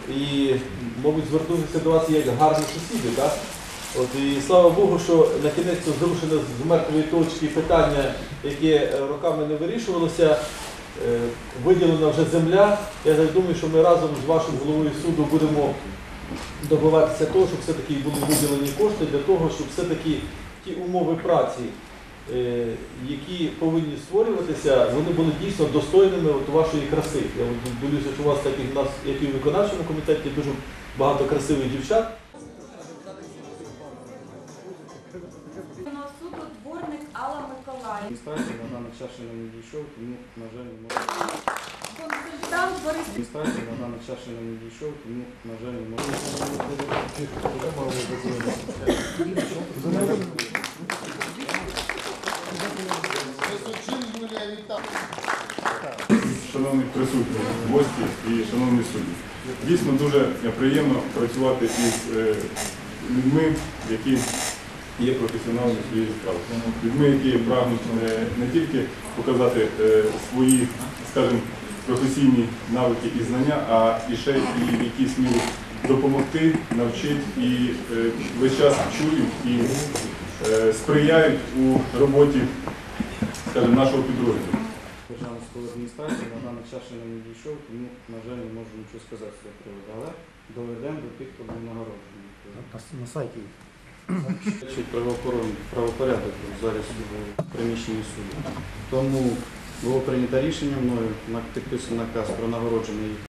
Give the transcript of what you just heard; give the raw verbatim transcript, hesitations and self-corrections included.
і, мабуть, звернутися до вас як гарні сусіди. Так? От, і слава Богу, що на кінець зрушено з мертвої точки питання, яке роками не вирішувалося. Виділена вже земля. Я думаю, що ми разом з вашим головою суду будемо добиватися того, щоб все-таки були виділені кошти для того, щоб все-таки ті умови праці, які повинні створюватися, вони були дійсно достойними от вашої краси. Я дивлюся, що у вас, так і в нас, як і в виконавчому комітеті, дуже багато красивих дівчат. Суду дворник Алла Миколаївна. Адміністрація на даний час ще не дійшов, тому, на жаль, не можу. Консультант Борис. Адміністрація на даний час ще не дійшов, тому, на жаль, не можу. Шановні присутні, гості і шановні судді. Дійсно дуже приємно працювати із людьми, які є професіоналами своєї справи. Людьми, які прагнуть не тільки показати свої, скажімо, професійні навики і знання, а і ще і які сміють допомогти, навчити і весь час чують і сприяють у роботі, скажімо, нашого підрозділу. Державна судова адміністрація на даний час ще не дійшов, тому, на жаль, не можу нічого сказати з цього приводу. Але доведемо до тих, хто був нагороджений. На сайті. Правопорядок зараз в приміщенні суду. Тому було прийнято рішення мною, підписаний наказ про нагородження